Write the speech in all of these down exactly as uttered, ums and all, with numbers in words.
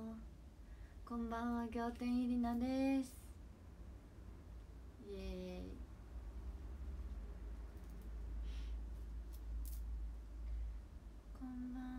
こんばんは、仰天ゆりなです。イエーイ。こんばんは。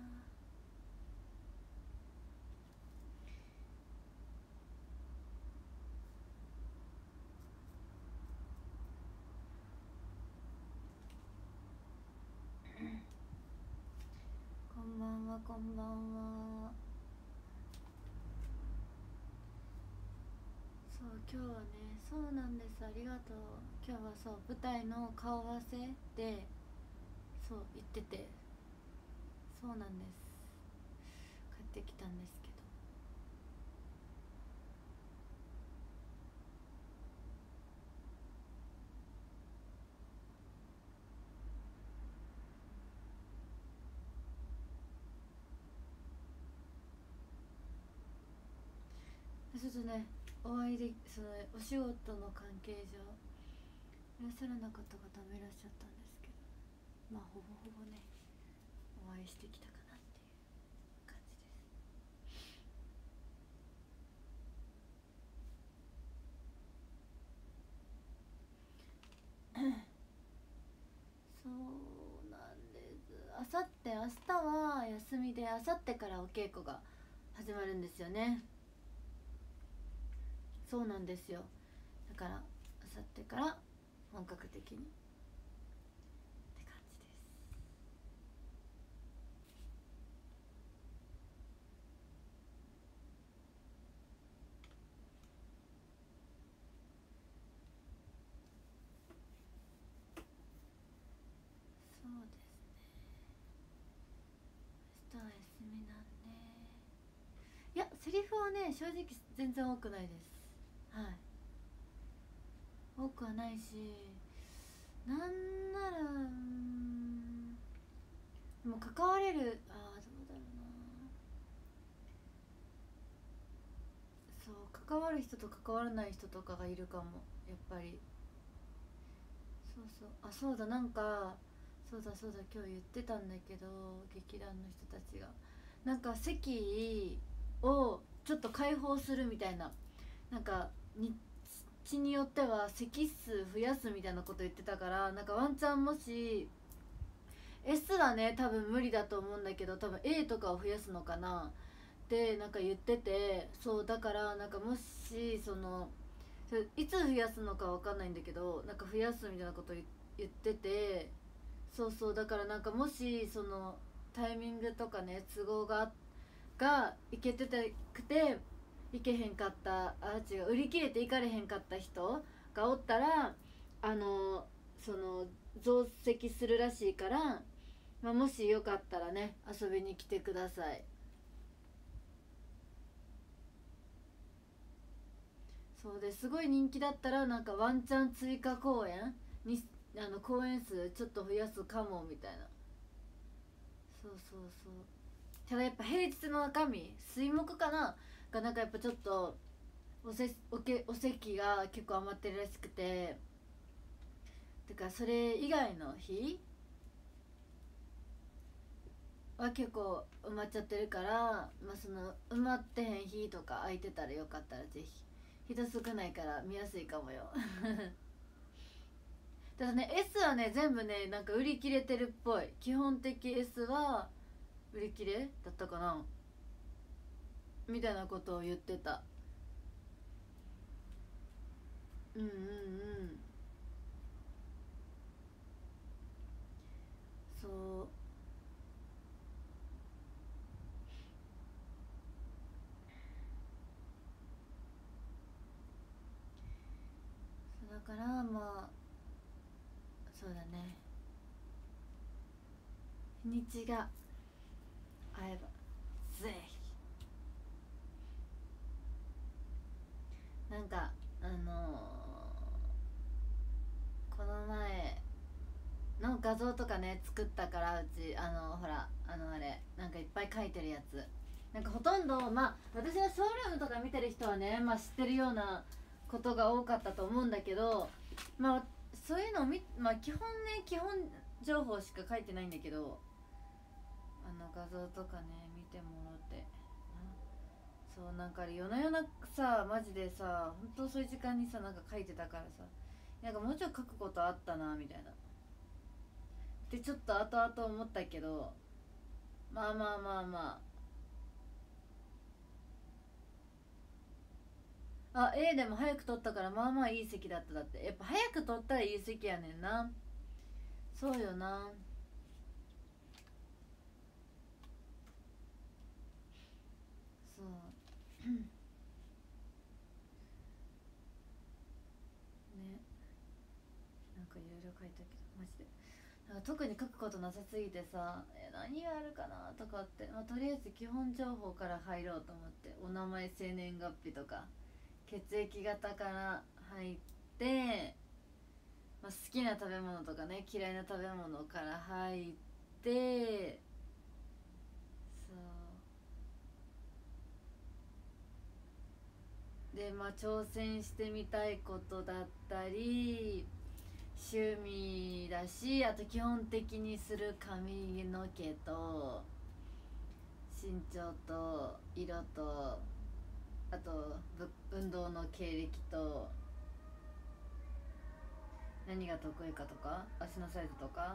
こんばんは、こんばんは。そう、今日はね、そうなんです、ありがとう。今日はそう、舞台の顔合わせで、そう、行ってて、そうなんです。帰ってきたんですけど。ちょっとね、お会いで、そのお仕事の関係上いらっしゃらなかった方もいらっしゃったんですけど、まあほぼほぼね、お会いしてきたかなっていう感じです。そうなんです。あさって明日は休みで、あさってからお稽古が始まるんですよね。そうなんですよ。だからあさってから本格的にって感じです。そうですね、明日は休みなんで、いやセリフはね、正直全然多くないです。はい、多くはないし、なんなら、うん、でも関われる、ああどうだろうな、そう、関わる人と関わらない人とかがいるかも、やっぱり。そうそう、あ、そうだ、なんか、そうだそうだ、今日言ってたんだけど、劇団の人たちがなんか席をちょっと開放するみたいな、なんか日によっては席数増やすみたいなこと言ってたから、なんかワンチャンもし S はね多分無理だと思うんだけど、多分 A とかを増やすのかなってなんか言ってて、そうだからなんかもしそのいつ増やすのかわかんないんだけど、なんか増やすみたいなこと言ってて、そうそう、だからなんかもしそのタイミングとかね、都合ががいけてたくて行けへんかった、あ、違う、売り切れて行かれへんかった人がおったら、あのその増席するらしいから、まあ、もしよかったらね、遊びに来てください。そうですごい人気だったら、なんかワンチャン追加公演に、あの公演数ちょっと増やすかもみたいな。そうそうそう。ただやっぱ平日の中身、水木かなが、なんかやっぱちょっとおせおけお席が結構余ってるらしくて、てかそれ以外の日は結構埋まっちゃってるから、まあ、その埋まってへん日とか空いてたらよかったらぜひ。人少ないから見やすいかもよ。ただね、 S はね全部ねなんか売り切れてるっぽい。基本的 S は売り切れだったかなみたいなことを言ってた。うんうんうん。そうそうだからまあ、そうだね、日にちが合えばぜひ。なんかあのーこの前の画像とかね作ったから、うちあのほら、あのあれなんかいっぱい書いてるやつ、なんかほとんど、まあ私がショールームとか見てる人はね、まあ知ってるようなことが多かったと思うんだけど、まあそういうのをみ、まあ基本ね、基本情報しか書いてないんだけど、あの画像とかね見てもろてそうなんか夜な夜なさマジでさ本当そういう時間にさなんか書いてたからさなんかもうちょい書くことあったなみたいなでちょっと後々思ったけどまあまあまあまああ A でも早く取ったからまあまあいい席だっただってやっぱ早く取ったらいい席やねんなそうよなそうねなんかいろいろ書いたけどマジでなんか特に書くことなさすぎてさえ何があるかなとかって、まあ、とりあえず基本情報から入ろうと思ってお名前生年月日とか血液型から入って、まあ、好きな食べ物とかね嫌いな食べ物から入ってそうでまあ挑戦してみたいことだったり趣味だしあと基本的にする髪の毛と身長と色とあと運動の経歴と何が得意かとか足のサイズとか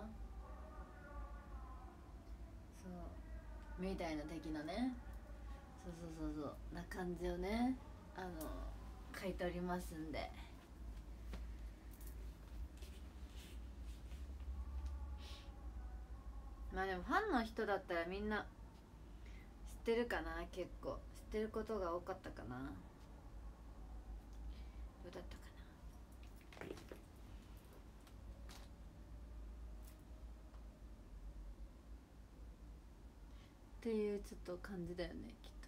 そうみたいな的なねそうそうそうそうな感じをねあの書いておりますんでまあでもファンの人だったらみんな知ってるかな結構知ってることが多かったかなどうだったかなっていうちょっと感じだよねきっとね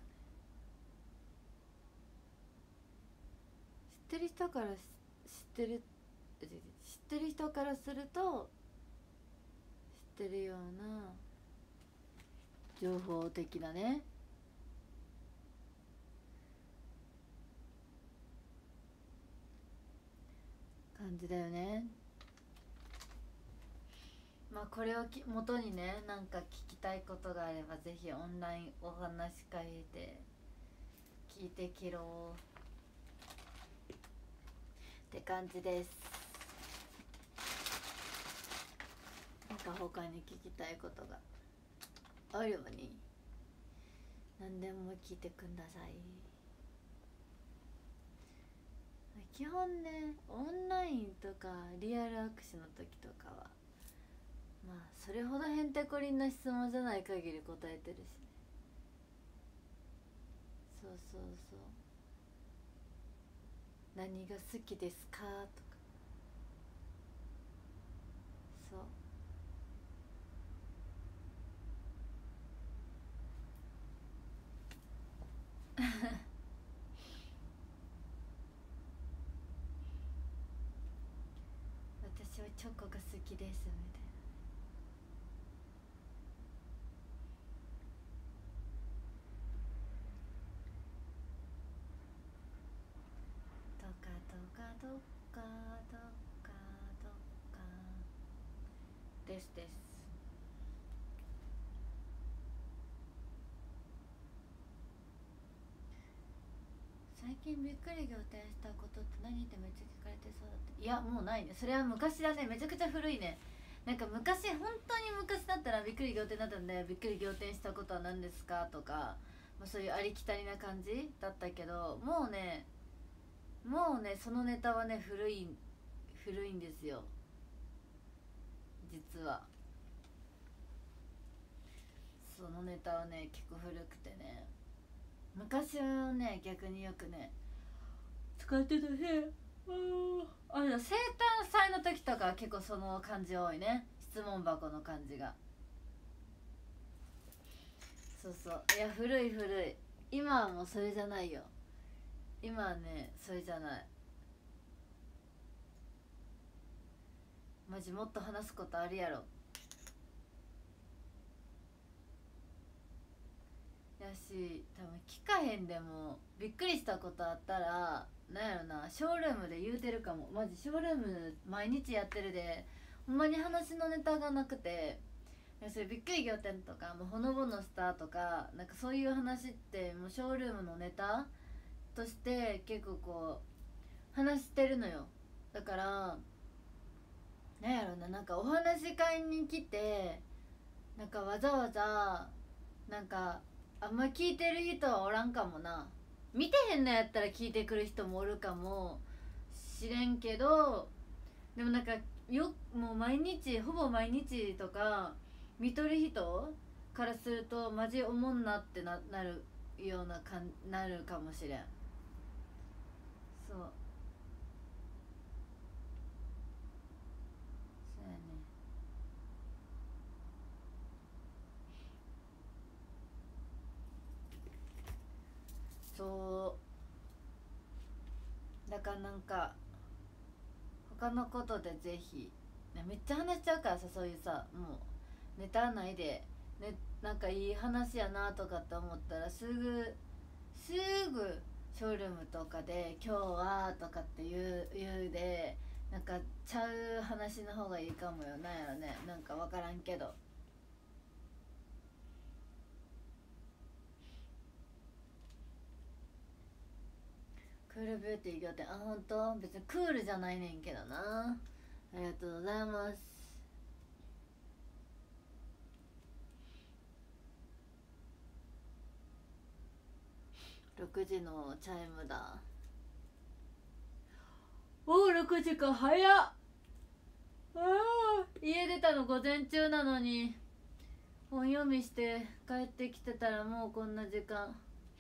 知ってる人から知ってる知ってる人からすると知ってるような情報的なね感じだよねまあこれをき元にねなんか聞きたいことがあればぜひオンラインお話し会で聞いてきろって感じですなんか他に聞きたいことがあるように何でも聞いてくんださい基本ねオンラインとかリアル握手の時とかはまあそれほどへんてこりんな質問じゃない限り答えてるしねそうそうそう何が好きですかとかそう私はチョコが好きですみたいなどかどかどかどかどかですです最近びっくり仰天したことって何ってめっちゃ聞かれてそうだっていやもうないねそれは昔だねめちゃくちゃ古いねなんか昔本当に昔だったらびっくり仰天だったんでびっくり仰天したことは何ですかとか、まあ、そういうありきたりな感じだったけどもうねもうねそのネタはね古い古いんですよ実はそのネタはね結構古くてね昔はね逆によくね使ってたねあれだ生誕祭の時とか結構その感じ多いね質問箱の感じがそうそういや古い古い今はもうそれじゃないよ今はねそれじゃないマジもっと話すことあるやろやし多分聞かへんでもびっくりしたことあったらなんやろなショールームで言うてるかもマジショールーム毎日やってるでほんまに話のネタがなくてそれびっくり仰天とかもうほのぼのしたとかなんかそういう話ってもうショールームのネタとして結構こう話してるのよ。だからなんやろな、なんかお話し会に来てなんかわざわざなんかあんま聞いてる人はおらんかもな。見てへんのやったら聞いてくる人もおるかもしれんけど、でもなんかよもう毎日ほぼ毎日とか見とる人からするとマジおもんなって な, なるようなかんなるかもしれん。そうそうやね。そうだからなんか他のことでぜひ、めっちゃ話しちゃうからさ、そういうさもうネタないで、ね、なんかいい話やなとかって思ったらすぐすぐショールームとかで「今日は」とかって言う言うで、なんかちゃう話の方がいいかもよ。なんやろね、なんか分からんけど。クールビューティー仰天、あ、ほんと別にクールじゃないねんけどな。ありがとうございます。ろくじのチャイムだ。おお、ろくじか、早っ。あ家出たの午前中なのに本読みして帰ってきてたらもうこんな時間。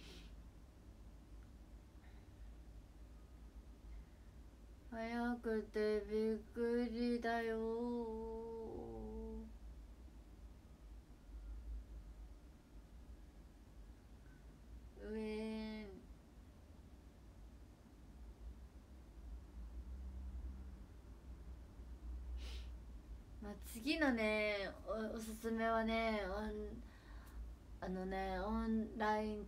早くてびっくりだよ。うえん。まあ、次のね お, おすすめはね、あのねオンライン違う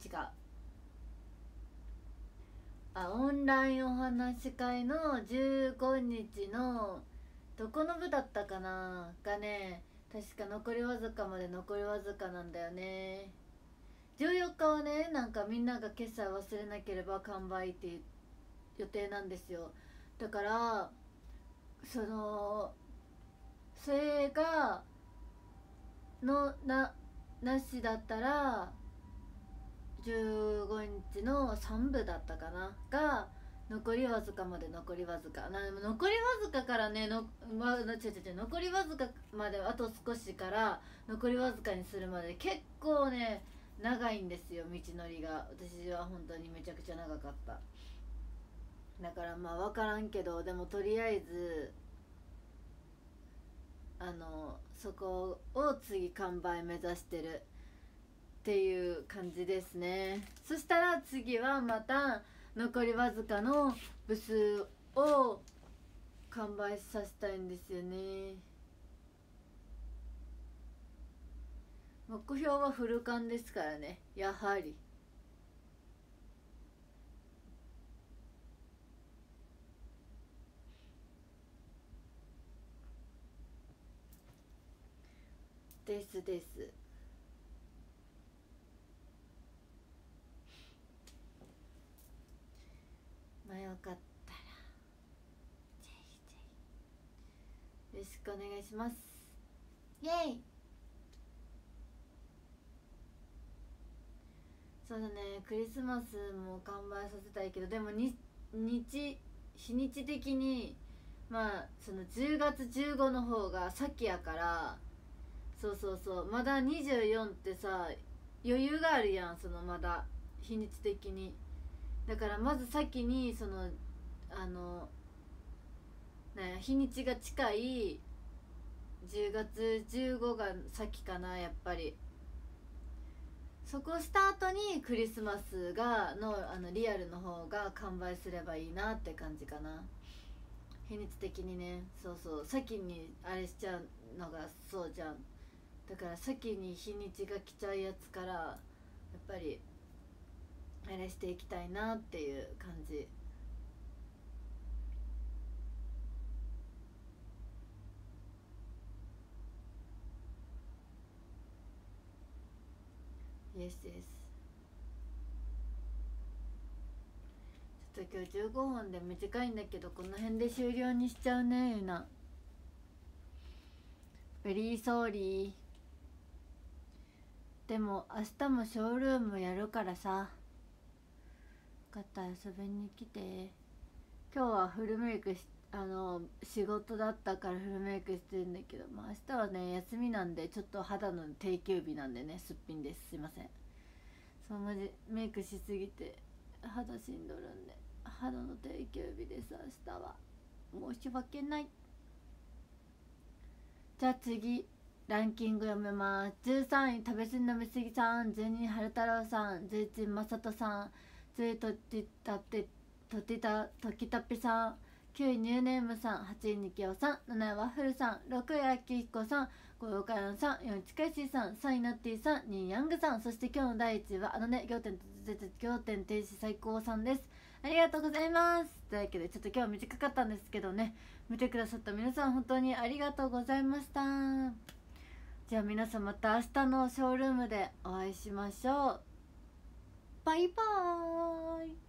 あオンラインお話し会のじゅうごにちのどこの部だったかながね、確か残りわずかまで残りわずかなんだよね。じゅうよっかはね、なんかみんなが決済忘れなければ完売っていう予定なんですよ。だからそのそれがのななしだったらじゅうごにちのさんぶだったかなが残りわずかまで残りわずかな。残りわずかからねの、ま、ちょちょちょ残りわずかまであと少しから残りわずかにするまで結構ね長いんですよ、道のりが。私は本当にめちゃくちゃ長かった。だからまあ分からんけど、でもとりあえずあのそこを次完売目指してるっていう感じですね。そしたら次はまた残りわずかの部数を完売させたいんですよね。目標はフル完ですからね、やはり。ですです。まあよかったらぜひぜひよろしくお願いします。イエイ。そうだね、クリスマスも完売させたいけど、でもに日日にち的にまあそのじゅうがつじゅうごの方が先やから。そうそうそう、まだにじゅうよんってさ余裕があるやん、そのまだ日にち的に。だからまず先にそのあのね日にちが近いじゅうがつじゅうごが先かな、やっぱり。そこスタートにクリスマスがのあのリアルの方が完売すればいいなって感じかな、日にち的にね。そうそう、先にあれしちゃうのがそうじゃん。だから先に日にちが来ちゃうやつからやっぱりあれしていきたいなっていう感じ。 イエスです。ちょっと今日じゅうごふんで短いんだけど、この辺で終了にしちゃうね。ゆなベリーソーリー。でも明日もショールームやるからさ、よかったら遊びに来て。今日はフルメイクしあの仕事だったからフルメイクしてるんだけど、まあ、明日はね休みなんで、ちょっと肌の定休日なんでね、すっぴんです。すいません。そうマジメイクしすぎて肌しんどるんで、肌の定休日です。明日は申し訳ない。じゃあ次ランキング読めます。じゅうさんい食べ過ぎ飲みすぎさん、じゅうにい春太郎さん、じゅういちいまさとさん、じゅういちいとってたってとてたときたぴさん、きゅういニューネームさん、はちいにきよさん、なないワッフルさん、ろくいあきひこさん、ごいおかやんさん、よんいちかいしさん、さんいナッティさん、にいヤングさん、そして今日のだいいちいはあのね仰天仰天停止最高さんです。ありがとうございます。というわけでちょっと今日短かったんですけどね、見てくださった皆さん本当にありがとうございました。じゃあ皆さんまた明日のショールームでお会いしましょう。バイバーイ。